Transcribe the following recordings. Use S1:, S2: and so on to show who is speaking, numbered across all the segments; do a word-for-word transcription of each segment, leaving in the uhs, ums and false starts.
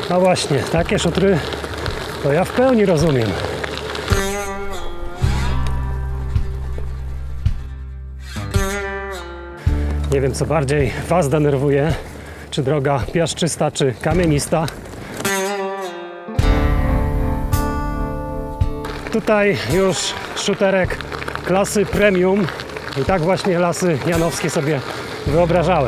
S1: No właśnie, takie szutry to ja w pełni rozumiem. Nie wiem, co bardziej Was denerwuje, czy droga piaszczysta, czy kamienista. Tutaj już szuterek klasy premium i tak właśnie Lasy Janowskie sobie wyobrażałem.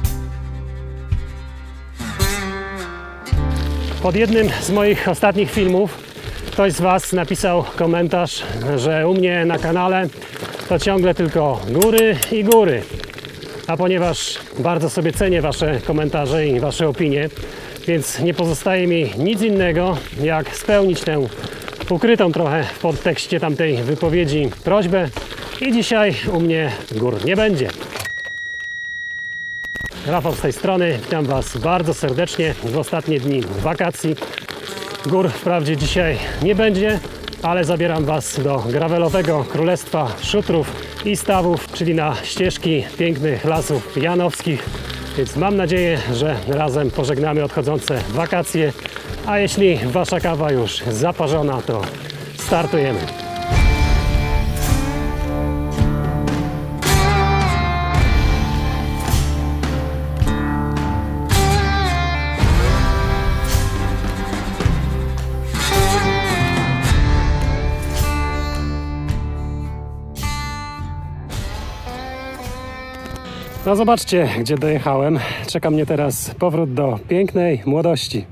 S1: Pod jednym z moich ostatnich filmów ktoś z Was napisał komentarz, że u mnie na kanale to ciągle tylko góry i góry. A ponieważ bardzo sobie cenię Wasze komentarze i Wasze opinie, więc nie pozostaje mi nic innego, jak spełnić tę ukrytą trochę w podtekście tamtej wypowiedzi prośbę i dzisiaj u mnie gór nie będzie. Rafał z tej strony, witam Was bardzo serdecznie w ostatnie dni wakacji. Gór wprawdzie dzisiaj nie będzie, ale zabieram Was do gravelowego królestwa szutrów i stawów, czyli na ścieżki pięknych Lasów Janowskich. Więc mam nadzieję, że razem pożegnamy odchodzące wakacje, a jeśli Wasza kawa już zaparzona, to startujemy. No zobaczcie, gdzie dojechałem. Czeka mnie teraz powrót do pięknej młodości.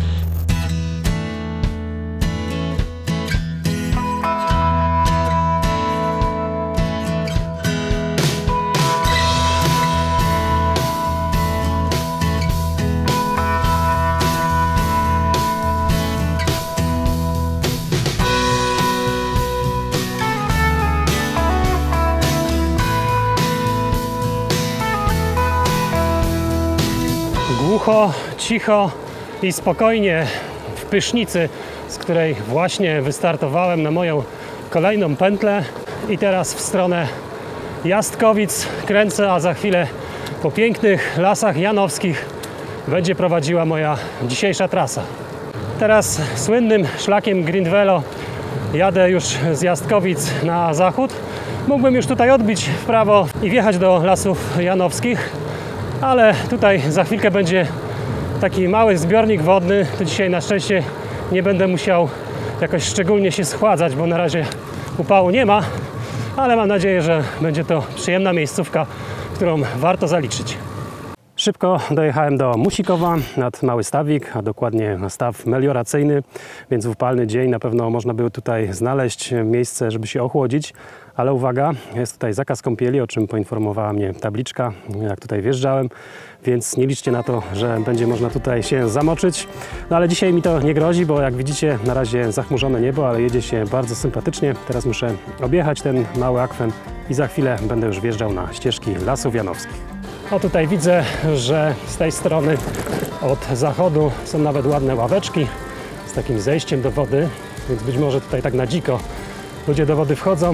S1: Głucho, cicho i spokojnie w Pysznicy, z której właśnie wystartowałem na moją kolejną pętlę i teraz w stronę Jastkowic kręcę, a za chwilę po pięknych Lasach Janowskich będzie prowadziła moja dzisiejsza trasa. Teraz słynnym szlakiem Grindvelo jadę już z Jastkowic na zachód. Mógłbym już tutaj odbić w prawo i wjechać do Lasów Janowskich, ale tutaj za chwilkę będzie taki mały zbiornik wodny. To dzisiaj na szczęście nie będę musiał jakoś szczególnie się schładzać, bo na razie upału nie ma, ale mam nadzieję, że będzie to przyjemna miejscówka, którą warto zaliczyć. Szybko dojechałem do Musikowa nad Mały Stawik, a dokładnie na staw melioracyjny, więc w upalny dzień na pewno można było tutaj znaleźć miejsce, żeby się ochłodzić. Ale uwaga, jest tutaj zakaz kąpieli, o czym poinformowała mnie tabliczka, jak tutaj wjeżdżałem, więc nie liczcie na to, że będzie można tutaj się zamoczyć. No ale dzisiaj mi to nie grozi, bo jak widzicie, na razie zachmurzone niebo, ale jedzie się bardzo sympatycznie. Teraz muszę objechać ten mały akwen i za chwilę będę już wjeżdżał na ścieżki Lasów Janowskich. O, tutaj widzę, że z tej strony od zachodu są nawet ładne ławeczki z takim zejściem do wody, więc być może tutaj tak na dziko ludzie do wody wchodzą.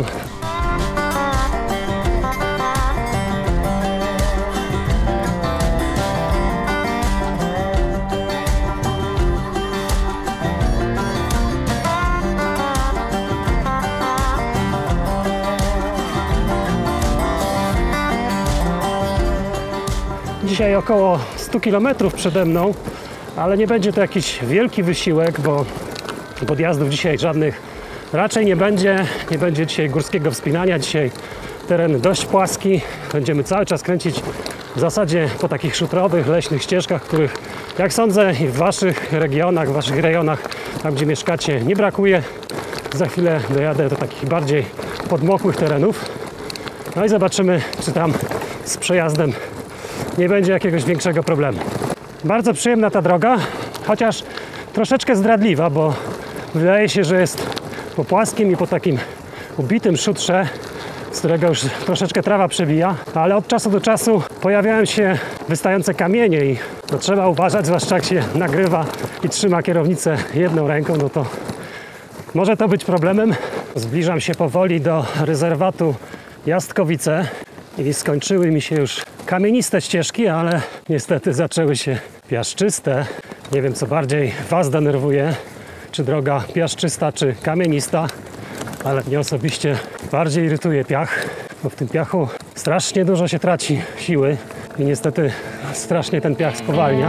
S1: Dzisiaj około stu kilometrów przede mną, ale nie będzie to jakiś wielki wysiłek, bo podjazdów dzisiaj żadnych raczej nie będzie. Nie będzie dzisiaj górskiego wspinania. Dzisiaj teren dość płaski. Będziemy cały czas kręcić w zasadzie po takich szutrowych, leśnych ścieżkach, których, jak sądzę, i w Waszych regionach, w Waszych rejonach, tam gdzie mieszkacie, nie brakuje. Za chwilę dojadę do takich bardziej podmokłych terenów. No i zobaczymy, czy tam z przejazdem nie będzie jakiegoś większego problemu. Bardzo przyjemna ta droga, chociaż troszeczkę zdradliwa, bo wydaje się, że jest po płaskim i po takim ubitym szutrze, z którego już troszeczkę trawa przebija, ale od czasu do czasu pojawiają się wystające kamienie i to trzeba uważać, zwłaszcza jak się nagrywa i trzyma kierownicę jedną ręką, no to może to być problemem. Zbliżam się powoli do rezerwatu Jastkowice i skończyły mi się już kamieniste ścieżki, ale niestety zaczęły się piaszczyste Nie wiem, co bardziej Was denerwuje, czy droga piaszczysta, czy kamienista, ale mnie osobiście bardziej irytuje piach, bo w tym piachu strasznie dużo się traci siły i niestety strasznie ten piach spowalnia.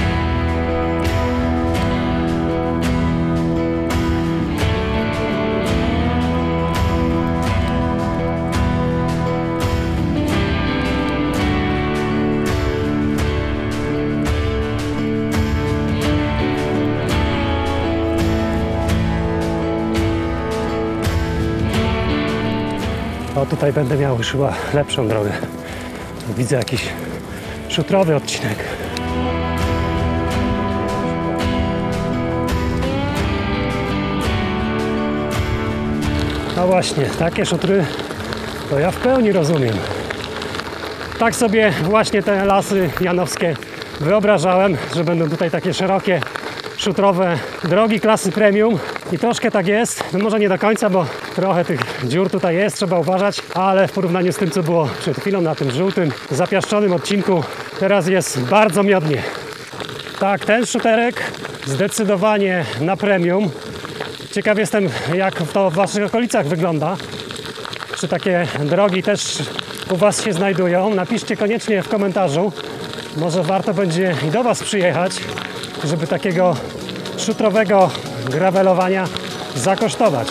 S1: O, tutaj będę miał już chyba lepszą drogę. Widzę jakiś szutrowy odcinek. No właśnie, takie szutry to ja w pełni rozumiem. Tak sobie właśnie te lasy janowskie wyobrażałem, że będą tutaj takie szerokie, szutrowe drogi klasy premium. I troszkę tak jest, no może nie do końca, bo trochę tych dziur tutaj jest, trzeba uważać, ale w porównaniu z tym, co było przed chwilą na tym żółtym, zapiaszczonym odcinku, teraz jest bardzo miodnie. Tak, ten szuterek zdecydowanie na premium. Ciekaw jestem, jak to w Waszych okolicach wygląda. Czy takie drogi też u Was się znajdują? Napiszcie koniecznie w komentarzu. Może warto będzie i do Was przyjechać, żeby takiego szutrowego gravelowania zakosztować.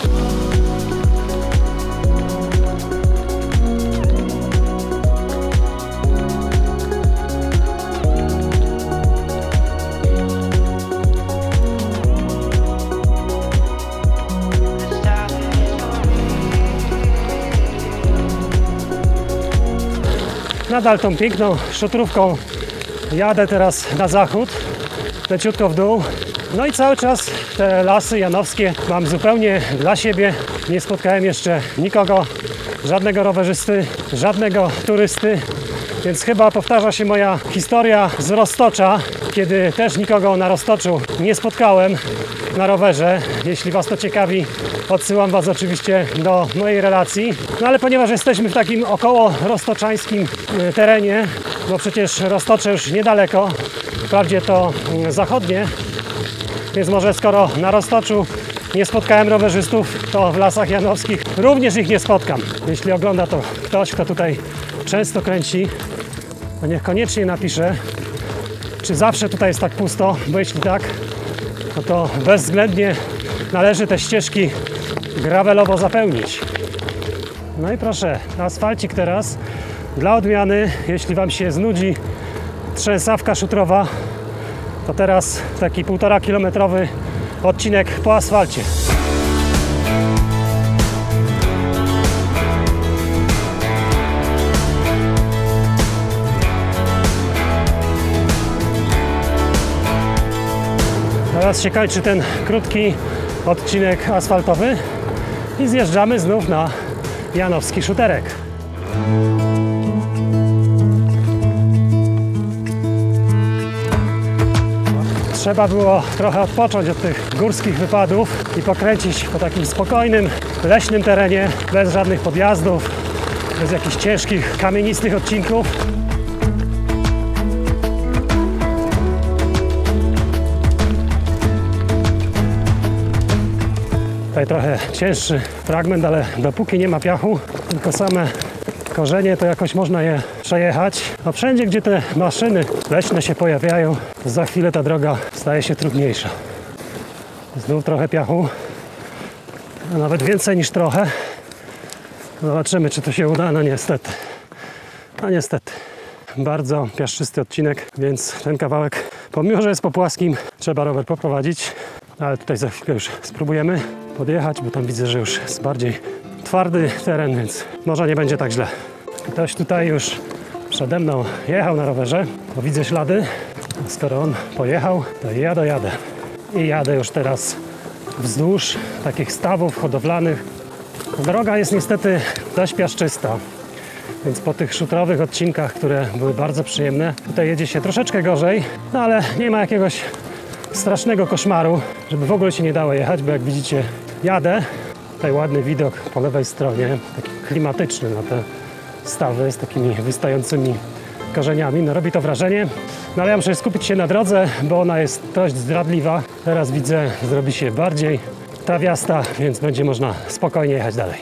S1: Nadal tą piękną szutrówką jadę teraz na zachód, leciutko w dół. No i cały czas te lasy janowskie mam zupełnie dla siebie. Nie spotkałem jeszcze nikogo, żadnego rowerzysty, żadnego turysty. Więc chyba powtarza się moja historia z Roztocza, kiedy też nikogo na Roztoczu nie spotkałem na rowerze. Jeśli Was to ciekawi, odsyłam Was oczywiście do mojej relacji. No ale ponieważ jesteśmy w takim około roztoczańskim terenie, bo przecież Roztocze już niedaleko, wprawdzie to zachodnie, więc może skoro na Roztoczu nie spotkałem rowerzystów, to w lasach janowskich również ich nie spotkam. Jeśli ogląda to ktoś, kto tutaj często kręci, to niech koniecznie napisze, czy zawsze tutaj jest tak pusto, bo jeśli tak, no to bezwzględnie należy te ścieżki gravelowo zapełnić. No i proszę, asfalcik teraz. Dla odmiany, jeśli Wam się znudzi trzęsawka szutrowa, to teraz taki półtora kilometrowy odcinek po asfalcie. Teraz się kończy ten krótki odcinek asfaltowy i zjeżdżamy znów na janowski szuterek. Trzeba było trochę odpocząć od tych górskich wypadów i pokręcić po takim spokojnym, leśnym terenie, bez żadnych podjazdów, bez jakichś ciężkich, kamienistych odcinków. Tutaj trochę cięższy fragment, ale dopóki nie ma piachu, tylko same korzenie, to jakoś można je przejechać. A wszędzie, gdzie te maszyny leśne się pojawiają, to za chwilę ta droga staje się trudniejsza. Znów trochę piachu, a nawet więcej niż trochę. Zobaczymy, czy to się uda. No niestety. No niestety. Bardzo piaszczysty odcinek, więc ten kawałek, pomimo że jest po płaskim, trzeba rower poprowadzić. Ale tutaj za chwilę już spróbujemy podjechać, bo tam widzę, że już jest bardziej twardy teren, więc może nie będzie tak źle. Ktoś tutaj już przede mną jechał na rowerze, bo widzę ślady. A skoro on pojechał, to ja dojadę. I jadę już teraz wzdłuż takich stawów hodowlanych. Droga jest niestety dość piaszczysta, więc po tych szutrowych odcinkach, które były bardzo przyjemne, tutaj jedzie się troszeczkę gorzej, no ale nie ma jakiegoś strasznego koszmaru, żeby w ogóle się nie dało jechać, bo jak widzicie, jadę. Tutaj ładny widok po lewej stronie, taki klimatyczny na te stawy z takimi wystającymi korzeniami. No robi to wrażenie. No ale ja muszę skupić się na drodze, bo ona jest dość zdradliwa. Teraz widzę, zrobi się bardziej trawiasta, więc będzie można spokojnie jechać dalej.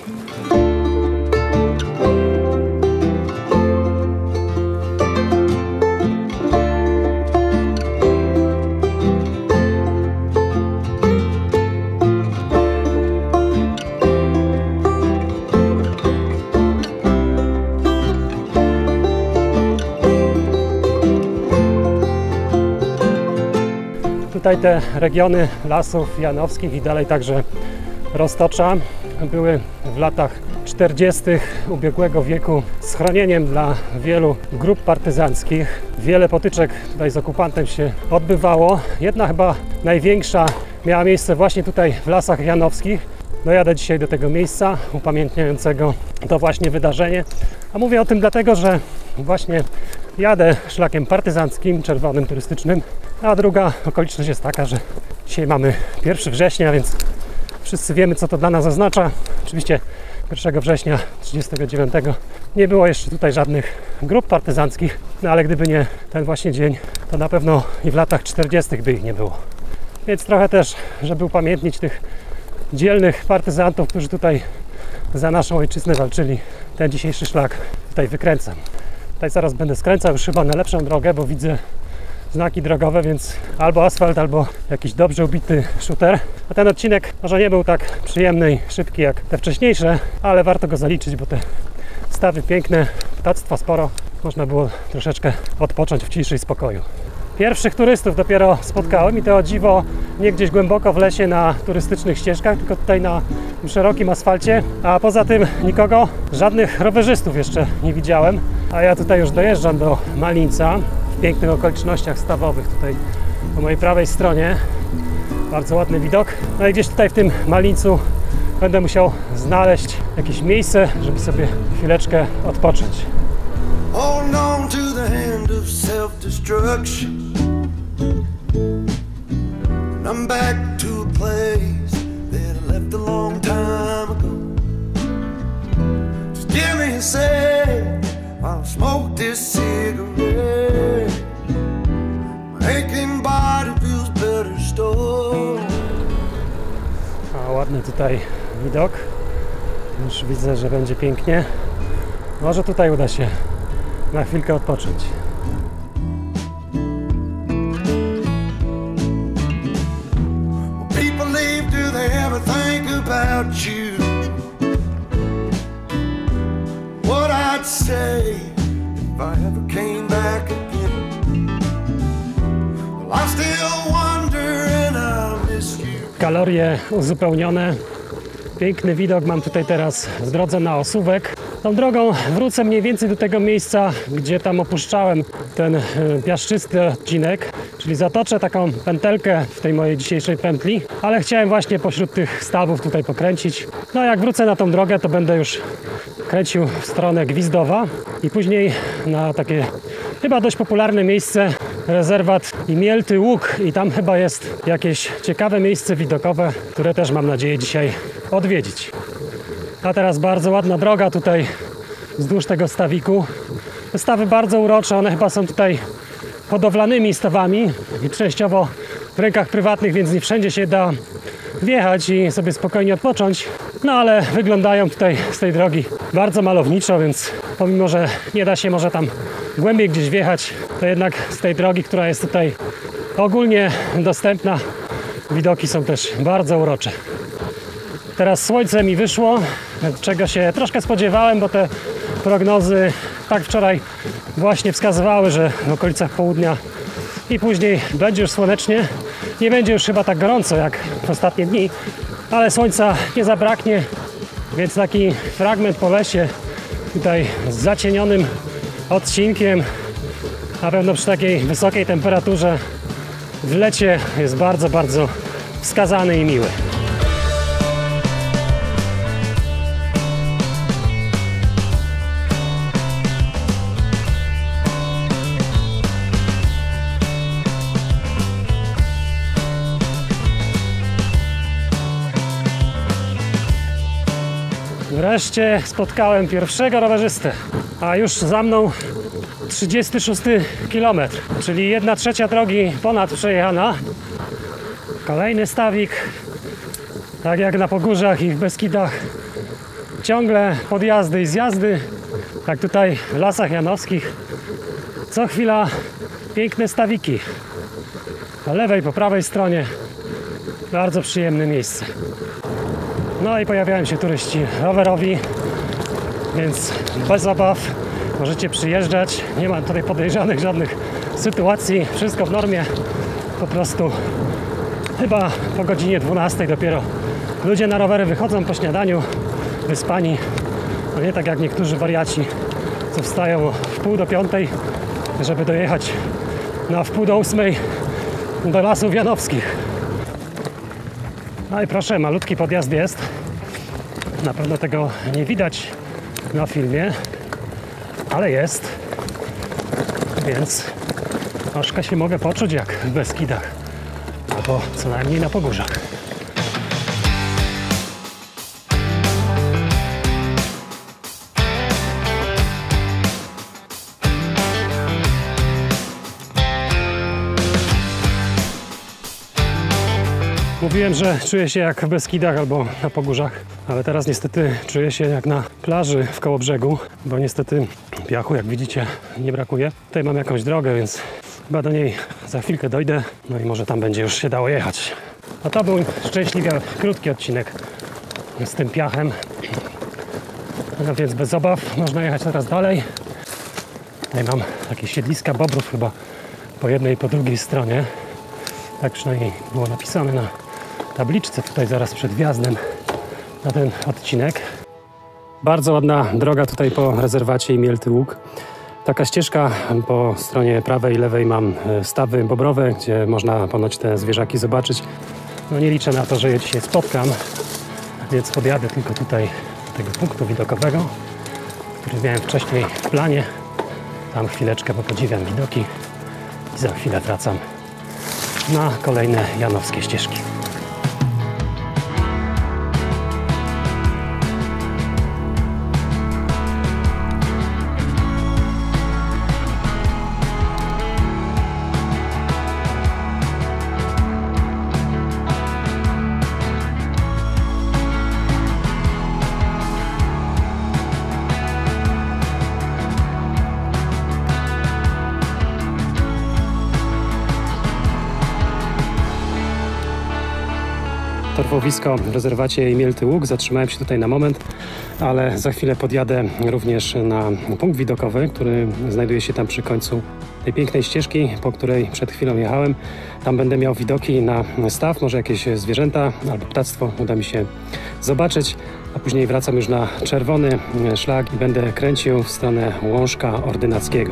S1: Tutaj te regiony Lasów Janowskich i dalej także Roztocza były w latach czterdziestych ubiegłego wieku schronieniem dla wielu grup partyzanckich. Wiele potyczek tutaj z okupantem się odbywało. Jedna chyba największa miała miejsce właśnie tutaj w Lasach Janowskich. No jadę dzisiaj do tego miejsca upamiętniającego to właśnie wydarzenie. A mówię o tym dlatego, że właśnie jadę szlakiem partyzanckim, czerwonym, turystycznym. A druga okoliczność jest taka, że dzisiaj mamy pierwszego września, więc wszyscy wiemy, co to dla nas oznacza. Oczywiście pierwszego września tysiąc dziewięćset trzydziestego dziewiątego nie było jeszcze tutaj żadnych grup partyzanckich, no ale gdyby nie ten właśnie dzień, to na pewno i w latach czterdziestych by ich nie było. Więc trochę też, żeby upamiętnić tych dzielnych partyzantów, którzy tutaj za naszą ojczyznę walczyli, ten dzisiejszy szlak tutaj wykręcam. Tutaj zaraz będę skręcał już chyba na lepszą drogę, bo widzę znaki drogowe, więc albo asfalt, albo jakiś dobrze ubity shooter. A ten odcinek może nie był tak przyjemny i szybki jak te wcześniejsze, ale warto go zaliczyć, bo te stawy piękne, ptactwa sporo. Można było troszeczkę odpocząć w ciszy i spokoju. Pierwszych turystów dopiero spotkałem i to o dziwo nie gdzieś głęboko w lesie na turystycznych ścieżkach, tylko tutaj na szerokim asfalcie, a poza tym nikogo, żadnych rowerzystów jeszcze nie widziałem. A ja tutaj już dojeżdżam do Malińca w pięknych okolicznościach stawowych tutaj po mojej prawej stronie. Bardzo ładny widok. No i gdzieś tutaj w tym Malińcu będę musiał znaleźć jakieś miejsce, żeby sobie chwileczkę odpocząć. Hold on to the hand of self-destruction. I'm back to a place that I left a long time ago. Just give me a sec while I smoke this cigarette. My aching body feels better still. A ładny tutaj widok. Już widzę, że będzie pięknie. Może tutaj uda się na chwilkę odpocząć. People leave, do they ever think about you? What I'd say if I ever came back again? Well, I still wonder and I miss you. Kalorie uzupełnione. Piękny widok mam tutaj teraz w drodze na Osuwek. Tą drogą wrócę mniej więcej do tego miejsca, gdzie tam opuszczałem ten piaszczysty odcinek, czyli zatoczę taką pętelkę w tej mojej dzisiejszej pętli, ale chciałem właśnie pośród tych stawów tutaj pokręcić. No jak wrócę na tą drogę, to będę już kręcił w stronę Gwizdowa i później na takie chyba dość popularne miejsce, rezerwat Imielty Łuk, i tam chyba jest jakieś ciekawe miejsce widokowe, które też mam nadzieję dzisiaj odwiedzić. A teraz bardzo ładna droga tutaj wzdłuż tego stawiku. Te stawy bardzo urocze, one chyba są tutaj hodowlanymi stawami i częściowo w rękach prywatnych, więc nie wszędzie się da wjechać i sobie spokojnie odpocząć. No ale wyglądają tutaj z tej drogi bardzo malowniczo, więc pomimo, że nie da się może tam głębiej gdzieś wjechać, to jednak z tej drogi, która jest tutaj ogólnie dostępna, widoki są też bardzo urocze. Teraz słońce mi wyszło, czego się troszkę spodziewałem, bo te prognozy tak wczoraj właśnie wskazywały, że w okolicach południa i później będzie już słonecznie. Nie będzie już chyba tak gorąco jak w ostatnie dni, ale słońca nie zabraknie, więc taki fragment po lesie tutaj z zacienionym odcinkiem, na pewno przy takiej wysokiej temperaturze w lecie jest bardzo, bardzo wskazany i miły. Wreszcie spotkałem pierwszego rowerzystę, a już za mną trzydziesty szósty kilometr, czyli jedna trzecia drogi ponad przejechana. Kolejny stawik, tak jak na Pogórzach i w Beskidach, ciągle podjazdy i zjazdy, tak tutaj w Lasach Janowskich co chwila piękne stawiki. Po lewej, po prawej stronie bardzo przyjemne miejsce. No i pojawiają się turyści rowerowi, więc bez obaw możecie przyjeżdżać. Nie ma tutaj podejrzanych żadnych sytuacji, wszystko w normie. Po prostu chyba po godzinie dwunastej dopiero ludzie na rowery wychodzą po śniadaniu, wyspani. No nie tak jak niektórzy wariaci, co wstają w pół do piątej, żeby dojechać na w pół do ósmej do Lasów Janowskich. No i proszę, malutki podjazd jest. Na pewno tego nie widać na filmie, ale jest. Więc troszkę się mogę poczuć jak w Beskidach, albo co najmniej na Pogórzach. Mówiłem, że czuję się jak w Beskidach albo na Pogórzach, ale teraz niestety czuję się jak na plaży w Kołobrzegu, bo niestety piachu, jak widzicie, nie brakuje. Tutaj mam jakąś drogę, więc chyba do niej za chwilkę dojdę, no i może tam będzie już się dało jechać. A to był szczęśliwie krótki odcinek z tym piachem, no więc bez obaw można jechać teraz dalej. Tutaj mam takie siedliska bobrów chyba po jednej i po drugiej stronie. Tak przynajmniej było napisane na tabliczce tutaj zaraz przed wjazdem na ten odcinek. Bardzo ładna droga tutaj po rezerwacie Imielty Łuk. Taka ścieżka po stronie prawej i lewej mam stawy bobrowe, gdzie można ponoć te zwierzaki zobaczyć. No nie liczę na to, że je dzisiaj spotkam, więc podjadę tylko tutaj do tego punktu widokowego, który miałem wcześniej w planie. Tam chwileczkę popodziwiam widoki i za chwilę wracam na kolejne janowskie ścieżki. Torfowisko w rezerwacie Imielty Łuk. Zatrzymałem się tutaj na moment, ale za chwilę podjadę również na punkt widokowy, który znajduje się tam przy końcu tej pięknej ścieżki, po której przed chwilą jechałem. Tam będę miał widoki na staw, może jakieś zwierzęta albo ptactwo uda mi się zobaczyć, a później wracam już na czerwony szlak i będę kręcił w stronę Łążka Ordynackiego.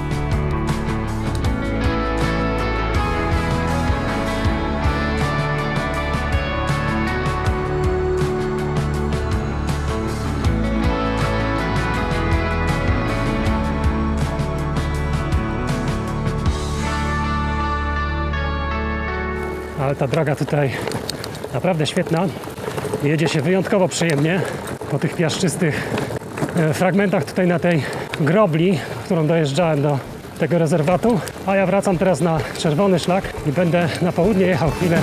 S1: Ale ta droga tutaj naprawdę świetna. Jedzie się wyjątkowo przyjemnie po tych piaszczystych fragmentach tutaj na tej grobli, którą dojeżdżałem do tego rezerwatu. A ja wracam teraz na czerwony szlak i będę na południe jechał chwilę.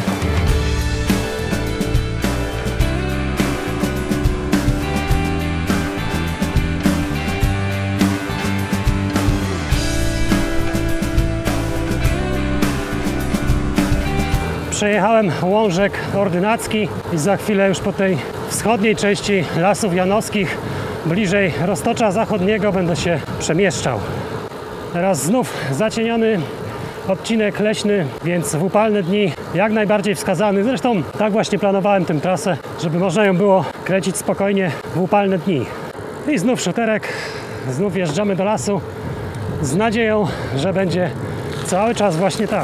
S1: Przejechałem Łążek Ordynacki i za chwilę już po tej wschodniej części Lasów Janowskich, bliżej Roztocza Zachodniego, będę się przemieszczał. Teraz znów zacieniony odcinek leśny, więc w upalne dni jak najbardziej wskazany. Zresztą tak właśnie planowałem tę trasę, żeby można ją było kręcić spokojnie w upalne dni. I znów szuterek, znów wjeżdżamy do lasu z nadzieją, że będzie cały czas właśnie tak.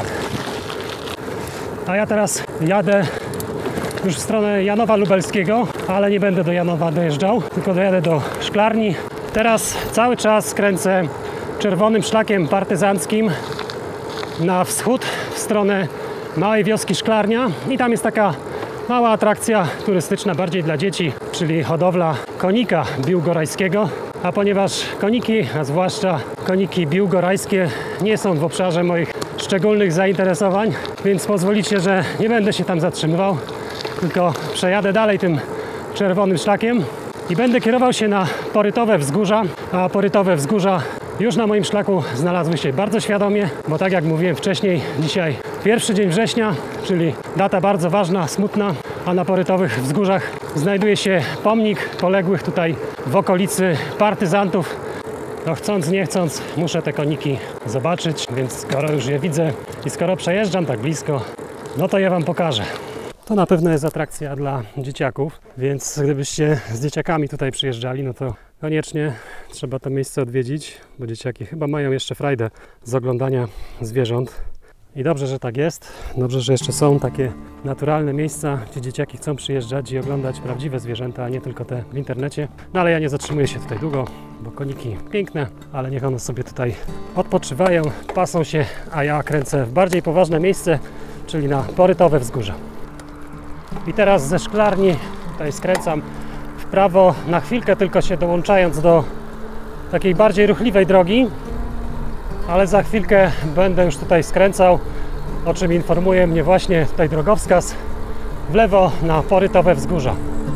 S1: A ja teraz jadę już w stronę Janowa Lubelskiego, ale nie będę do Janowa dojeżdżał, tylko dojadę do Szklarni. Teraz cały czas kręcę czerwonym szlakiem partyzanckim na wschód, w stronę małej wioski Szklarnia. I tam jest taka mała atrakcja turystyczna, bardziej dla dzieci, czyli hodowla konika biłgorajskiego. A ponieważ koniki, a zwłaszcza koniki biłgorajskie, nie są w obszarze moich szczególnych zainteresowań, więc pozwolicie, że nie będę się tam zatrzymywał, tylko przejadę dalej tym czerwonym szlakiem i będę kierował się na Porytowe Wzgórza, a Porytowe Wzgórza już na moim szlaku znalazły się bardzo świadomie, bo tak jak mówiłem wcześniej, dzisiaj pierwszy dzień września, czyli data bardzo ważna, smutna, a na Porytowych Wzgórzach znajduje się pomnik poległych tutaj w okolicy partyzantów. No chcąc, nie chcąc, muszę te koniki zobaczyć, więc skoro już je widzę i skoro przejeżdżam tak blisko, no to je Wam pokażę. To na pewno jest atrakcja dla dzieciaków, więc gdybyście z dzieciakami tutaj przyjeżdżali, no to koniecznie trzeba to miejsce odwiedzić, bo dzieciaki chyba mają jeszcze frajdę z oglądania zwierząt. I dobrze, że tak jest. Dobrze, że jeszcze są takie naturalne miejsca, gdzie dzieciaki chcą przyjeżdżać i oglądać prawdziwe zwierzęta, a nie tylko te w internecie. No ale ja nie zatrzymuję się tutaj długo, bo koniki piękne, ale niech one sobie tutaj odpoczywają, pasą się, a ja kręcę w bardziej poważne miejsce, czyli na Porytowe Wzgórza. I teraz ze Szklarni tutaj skręcam w prawo, na chwilkę tylko się dołączając do takiej bardziej ruchliwej drogi, ale za chwilkę będę już tutaj skręcał, o czym informuje mnie właśnie tutaj drogowskaz, w lewo na Porytowe Wzgórza.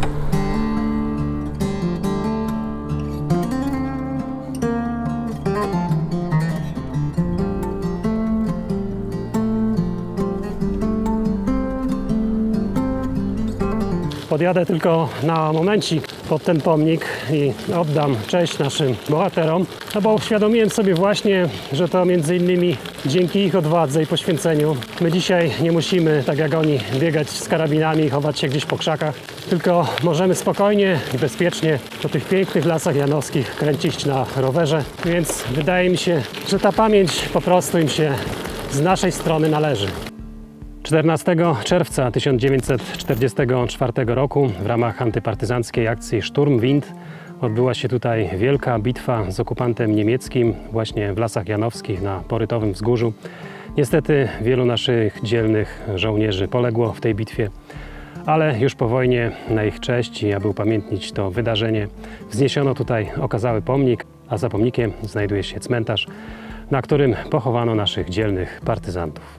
S1: Podjadę tylko na momencik pod ten pomnik i oddam cześć naszym bohaterom, no bo uświadomiłem sobie właśnie, że to między innymi dzięki ich odwadze i poświęceniu my dzisiaj nie musimy, tak jak oni, biegać z karabinami i chować się gdzieś po krzakach, tylko możemy spokojnie i bezpiecznie po tych pięknych lasach janowskich kręcić na rowerze, więc wydaje mi się, że ta pamięć po prostu im się z naszej strony należy. czternastego czerwca tysiąc dziewięćset czterdziestego czwartego roku w ramach antypartyzanckiej akcji Sturmwind odbyła się tutaj wielka bitwa z okupantem niemieckim właśnie w Lasach Janowskich na Porytowym Wzgórzu. Niestety wielu naszych dzielnych żołnierzy poległo w tej bitwie, ale już po wojnie na ich cześć i aby upamiętnić to wydarzenie wzniesiono tutaj okazały pomnik, a za pomnikiem znajduje się cmentarz, na którym pochowano naszych dzielnych partyzantów.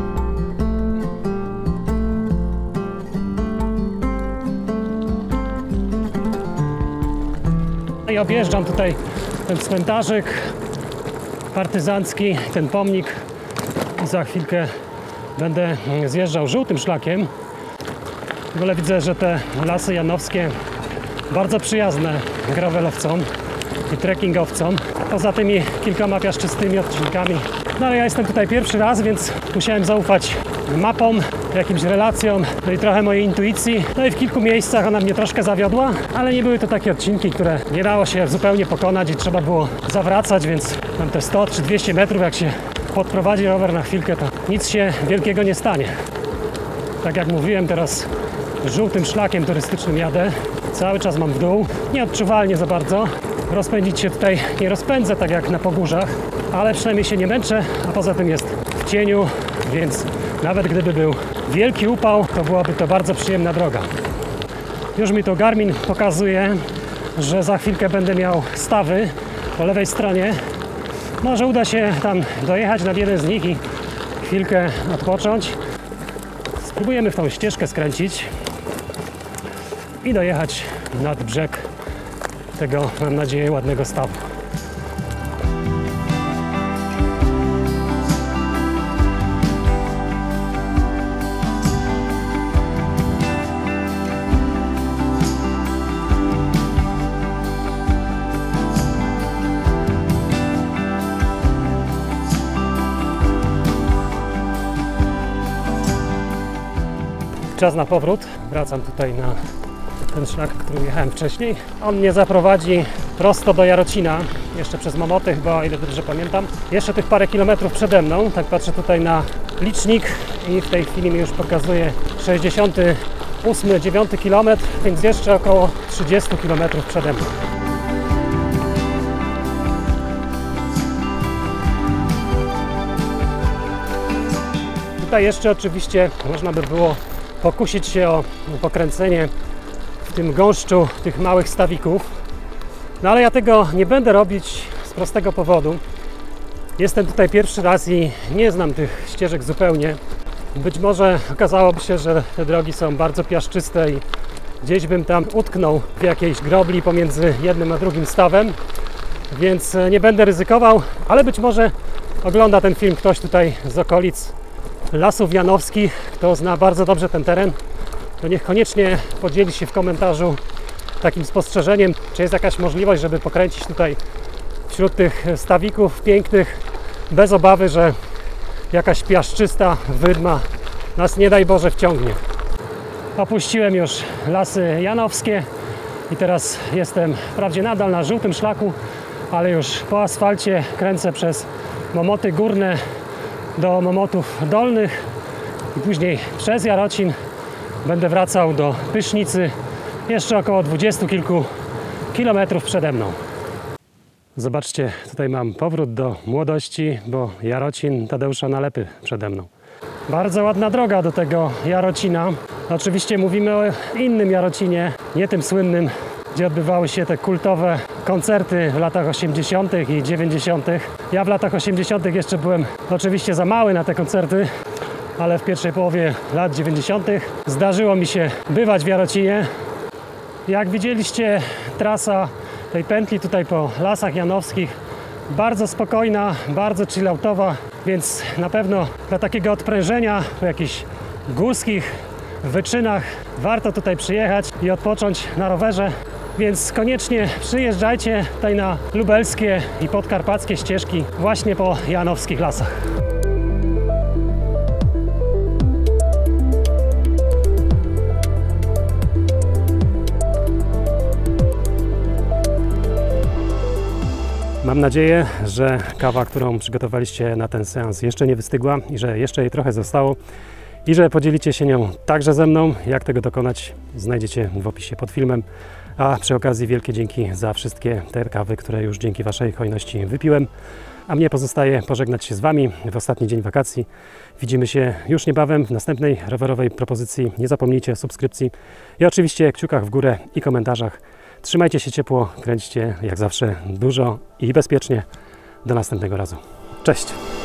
S1: I objeżdżam tutaj ten cmentarzyk partyzancki, ten pomnik i za chwilkę będę zjeżdżał żółtym szlakiem. W ogóle widzę, że te lasy janowskie bardzo przyjazne gravelowcom i trekkingowcom, poza tymi kilkoma piaszczystymi odcinkami. No ale ja jestem tutaj pierwszy raz, więc musiałem zaufać mapom, jakimś relacjom, no i trochę mojej intuicji. No i w kilku miejscach ona mnie troszkę zawiodła, ale nie były to takie odcinki, które nie dało się zupełnie pokonać i trzeba było zawracać, więc mam te sto czy dwieście metrów, jak się podprowadzi rower na chwilkę, to nic się wielkiego nie stanie. Tak jak mówiłem, teraz żółtym szlakiem turystycznym jadę. Cały czas mam w dół, nieodczuwalnie za bardzo. Rozpędzić się tutaj nie rozpędzę, tak jak na Pogórzach, ale przynajmniej się nie męczę, a poza tym jest w cieniu, więc nawet gdyby był wielki upał, to byłaby to bardzo przyjemna droga. Już mi to Garmin pokazuje, że za chwilkę będę miał stawy po lewej stronie. Może uda się tam dojechać nad jeden z nich i chwilkę odpocząć. Spróbujemy w tą ścieżkę skręcić i dojechać nad brzeg tego, mam nadzieję, ładnego stawu. Czas na powrót. Wracam tutaj na ten szlak, którym jechałem wcześniej. On mnie zaprowadzi prosto do Jarocina, jeszcze przez Momoty chyba, o ile dobrze pamiętam. Jeszcze tych parę kilometrów przede mną, tak patrzę tutaj na licznik i w tej chwili mi już pokazuje sześćdziesiąty ósmy, dziewiąty kilometr, więc jeszcze około trzydzieści kilometrów przede mną. Tutaj jeszcze oczywiście można by było pokusić się o pokręcenie w tym gąszczu tych małych stawików. No ale ja tego nie będę robić z prostego powodu. Jestem tutaj pierwszy raz i nie znam tych ścieżek zupełnie. Być może okazałoby się, że te drogi są bardzo piaszczyste i gdzieś bym tam utknął w jakiejś grobli pomiędzy jednym a drugim stawem, więc nie będę ryzykował, ale być może ogląda ten film ktoś tutaj z okolic Lasów Janowskich, kto zna bardzo dobrze ten teren, to niech koniecznie podzieli się w komentarzu takim spostrzeżeniem, czy jest jakaś możliwość, żeby pokręcić tutaj wśród tych stawików pięknych, bez obawy, że jakaś piaszczysta wydma nas nie daj Boże wciągnie. Opuściłem już Lasy Janowskie i teraz jestem wprawdzie nadal na żółtym szlaku, ale już po asfalcie kręcę przez Momoty Górne do Momotów Dolnych i później przez Jarocin będę wracał do Pysznicy, jeszcze około dwudziestu kilku kilometrów przede mną. Zobaczcie, tutaj mam powrót do młodości, bo Jarocin Tadeusza Nalepy przede mną. Bardzo ładna droga do tego Jarocina. Oczywiście mówimy o innym Jarocinie, nie tym słynnym, gdzie odbywały się te kultowe koncerty w latach osiemdziesiątych i dziewięćdziesiątych. Ja w latach osiemdziesiątych jeszcze byłem oczywiście za mały na te koncerty, ale w pierwszej połowie lat dziewięćdziesiątych zdarzyło mi się bywać w Jarocinie. Jak widzieliście, trasa tej pętli tutaj po Lasach Janowskich bardzo spokojna, bardzo chilloutowa, więc na pewno dla takiego odprężenia po jakichś górskich wyczynach warto tutaj przyjechać i odpocząć na rowerze. Więc koniecznie przyjeżdżajcie tutaj na lubelskie i podkarpackie ścieżki właśnie po janowskich lasach. Mam nadzieję, że kawa, którą przygotowaliście na ten seans, jeszcze nie wystygła i że jeszcze jej trochę zostało i że podzielicie się nią także ze mną. Jak tego dokonać, znajdziecie w opisie pod filmem. A przy okazji wielkie dzięki za wszystkie te kawy, które już dzięki Waszej hojności wypiłem. A mnie pozostaje pożegnać się z Wami w ostatni dzień wakacji. Widzimy się już niebawem w następnej rowerowej propozycji. Nie zapomnijcie o subskrypcji i oczywiście kciukach w górę i komentarzach. Trzymajcie się ciepło, kręćcie jak zawsze dużo i bezpiecznie. Do następnego razu. Cześć!